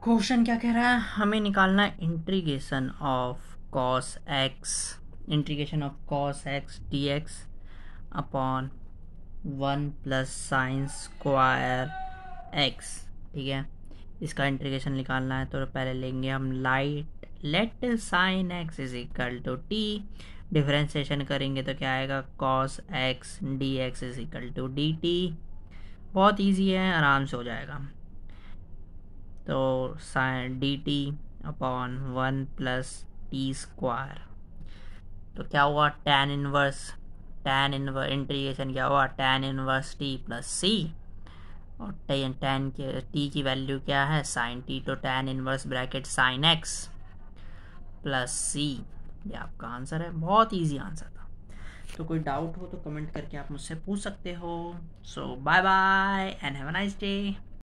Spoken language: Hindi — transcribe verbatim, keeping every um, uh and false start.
क्वेश्चन क्या कह रहा है, हमें निकालना है integration of cos X integration of cos X D X upon one plus sine square X. ठीक है, इसका इंटीग्रेशन निकालना है तो पहले लेंगे हम light let sine X is equal to T. Differentiation करेंगे तो क्या आएगा, cos X D X is equal to D T. बहुत ईजी है, आराम से हो जाएगा। तो sine D T upon one plus T square, तो क्या हुआ, tan inverse tan inverse integration क्या हुआ, tan inverse T plus C. और टेन टैन के टी की वैल्यू क्या है, साइन टी, तो tan inverse bracket sine X plus C. ये आपका आंसर है, बहुत इजी आंसर था। तो कोई डाउट हो तो कमेंट करके आप मुझसे पूछ सकते हो। So bye bye and have a nice day.